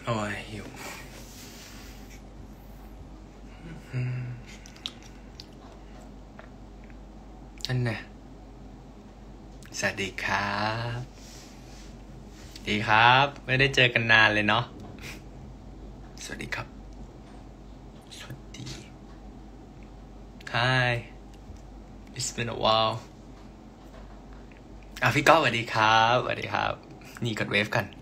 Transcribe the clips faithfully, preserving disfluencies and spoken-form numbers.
โอ้ยหิวนั่นน่ะสวัสดีครับดีครับไม่ได้เจอกันนานเลยเนาะสวัสดีครับสวัสดี Hi It's been a while อ่ะพี่ก้อสวัสดีครับสวัสดีครับนี่กดเวฟกัน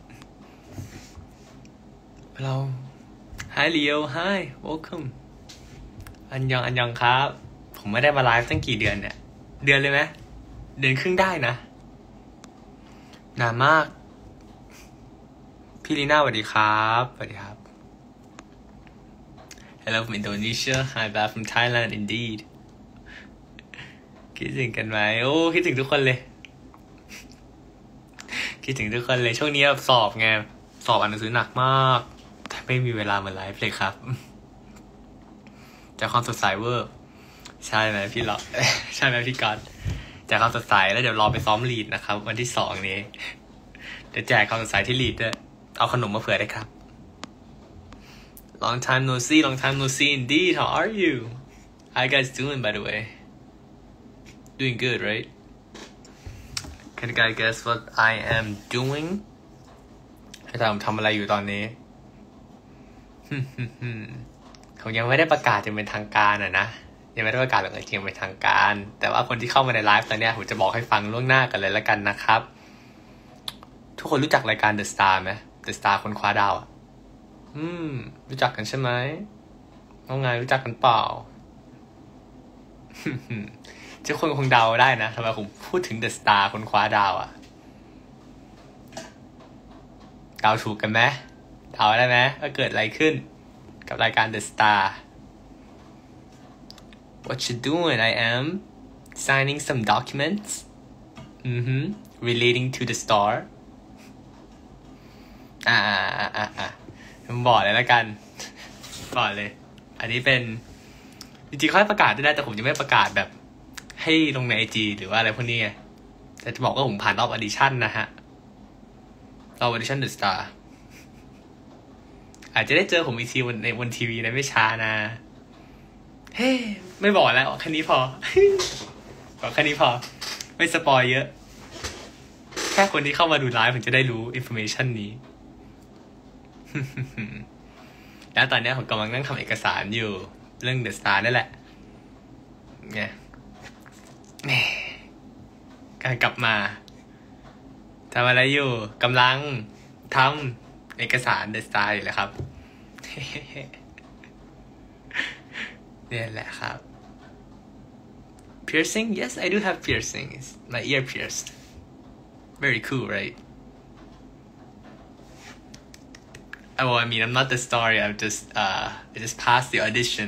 เรา Hi Leo Hi Welcome อันยองอันยองครับผมไม่ได้มาไลฟ์ตั้งกี่เดือนเนี่ยเดือนเลยไหมเดือนครึ่งได้นะนานมากพี่ลีน่าสวัสดีครับสวัสดีครับ Hello from Indonesia Hi back from Thailand indeed คิดถึงกันไหมโอ้คิดถึงทุกคนเลยคิดถึงทุกคนเลยช่วงนี้สอบไงสอบอ่านหนังสือหนักมากแต่ไม่มีเวลามาไลฟ์เลยครับจากความสดใสเวอร์ใช่ไหมพี่หรอใช่ไหมพี่ก๊อตจากความสดใสแล้วเดี๋ยวรอไปซ้อมลีดนะครับวันที่สองนี้เดี๋ยวแจกความสดใสที่ลีดด้วยเอาขนมมาเผื่อได้ครับ Long time no see long time no see indeed how are you how you guys doing by the way doing good right can you guys guess what I am doing ให้ทำทำอะไรอยู่ตอนนี้ผมยังไม่ได้ประกาศจะเป็นทางการอ่ะนะยังไม่ได้ประกาศอย่างจริงเป็นทางการแต่ว่าคนที่เข้ามาในไลฟ์ตอนนี้ผมจะบอกให้ฟังล่วงหน้ากันเลยแล้วกันนะครับทุกคนรู้จักรายการ The Star ไหม The Star คนคว้าดาวอ่ะอืมรู้จักกันใช่ไหมน้องไงรู้จักกันเปล่าทุกคนคงเดาได้นะทำไมผมพูดถึง The Star คนคว้าดาวอ่ะเดาถูกกันไหมเดาได้ไหมว่าเกิดอะไรขึ้นกับรายการ The Star What you doing? I am signing some documents mm-hmm. relating to the star อ่าอ่าอ่าอ่าผมบอกเลยแล้วกันบอกเลยอันนี้เป็นจริงๆเขาให้ประกาศได้แต่ผมจะไม่ประกาศแบบให้ลงใน ไอ จี หรือว่าอะไรพวกนี้ไงแต่จะบอกว่าผมผ่านรอบออดิชั่นนะฮะรอบออดิชั่น The Star อาจจะได้เจอผมอีกทีในบนทีวีนะไม่ช้านะเฮ้ hey, ไม่บอกแล้วแค่นี้พอ บอกแค่นี้พอไม่สปอยเยอะแค่คนที่เข้ามาดูไลฟ์ผมจะได้รู้อินโฟเมชันนี้ แล้วตอนนี้ผมกำลังนั่งทำเอกสารอยู่เรื่อง The Star นั่นแหละเนี่ยการกลับมาทำอะไรอยู่กำลังทำเอกสาร The Star อยู่เลยครับ เนี่ยแหละครับ piercing yes I do have piercings my ear pierced very cool right oh I mean I'm not the star I'm just uh I just passed the audition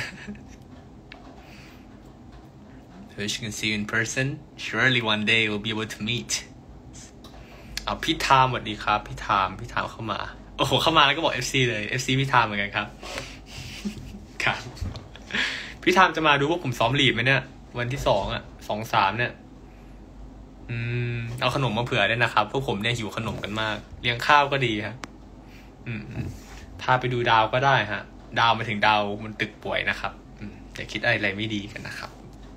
I wish you can see you in person surely one day we'll be able to meet เอาพี่ทามสวัสดีครับพี่ทามพี่ทามเข้ามาโอ้โหเข้ามาแล้วก็บอก เอฟ ซี เลย เอฟ ซี พี่ทามเหมือนกันครับครับพี่ทามจะมาดูพวกผมซ้อมลีดไหมเนี่ยวันที่สองอ่ะสองสามเนี่ยอืมเอาขนมมาเผื่อด้วยนะครับพวกผมเนี่ยหิวขนมกันมากเลี้ยงข้าวก็ดีฮะอืมพาไปดูดาวก็ได้ฮะดาวมาถึงดาวมันตึกป่วยนะครับอืมอย่าคิดอะไรไม่ดีกันนะครับ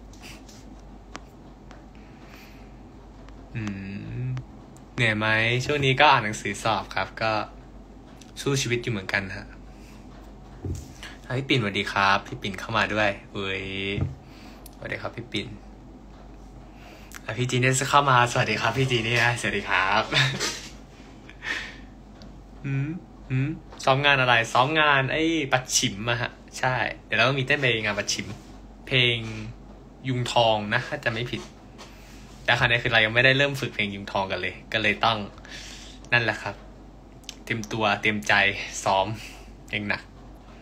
อืมเหนื่อยไหมช่วงนี้ก็อ่านหนังสือสอบครับก็สู้ชีวิตอยู่เหมือนกันฮะพี่ปิ่นสวัสดีครับพี่ปิ่นเข้ามาด้วยเอ้ยสวัสดีครับพี่ปิ่นพี่จีเนี่ยจะเข้ามาสวัสดีครับพี่จีเนี่ยสวัสดีครับอืมอืมซ้อมงานอะไรซ้อมงานไอ้ปัดฉิมอะฮะใช่เดี๋ยวเราต้องมีเต้นไปงานปัดฉิมเพลงยุงทองนะถ้าจะไม่ผิดแต่ครั้งนี้คือเรายังไม่ได้เริ่มฝึกเพลงยุงทองกันเลยก็เลยต้องนั่นแหละครับเตรียมตัวเตรียมใจซ้อมเองหนัก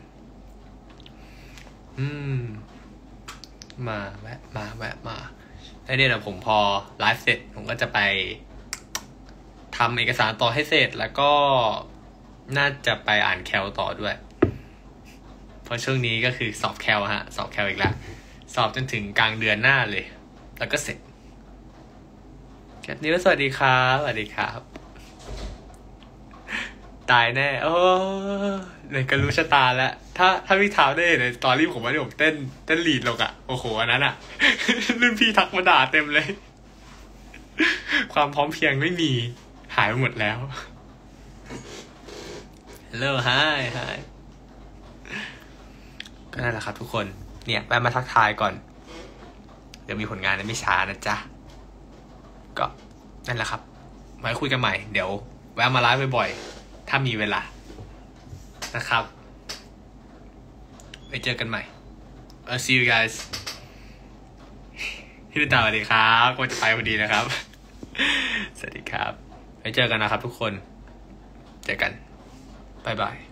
อืมมาแวะมาแวะมาแล้วเนี่ยนะผมพอไลฟ์เสร็จผมก็จะไปทำเอกสารต่อให้เสร็จแล้วก็น่าจะไปอ่านแคลต่อด้วยเพราะช่วงนี้ก็คือสอบแคลฮะสอบแคลอีกแล้วสอบจนถึงกลางเดือนหน้าเลยแล้วก็เสร็จแคปนี้แล้วสวัสดีครับสวัสดีครับตายแน่โอ้เลยก็รู้ชะตาแล้วถ้าถ้าพี่ถามได้ในตอนรีบผมว่าที่ผมเต้นเต้นลีดลงอะโอ้โหอันนั้นอะรุ่นพี่ทักมาด่าเต็มเลยความพร้อมเพรียงไม่มีหายไปหมดแล้ว Hello hi hi ก็นั่นแหละครับทุกคนเนี่ยแวะมาทักทายก่อนเดี๋ยวมีผลงานในไม่ช้านะจ๊ะก็นั่นแหละครับไว้คุยกันใหม่เดี๋ยวแวะมาไลฟ์บ่อยๆถ้ามีเวลานะครับไว้เจอกันใหม่ I'll see you guys พี่ตาสวัสดีครับก็จะไปพอดีนะครับสวัสดีครับไว้เจอกันนะครับทุกคนเจอกันบ๊ายบาย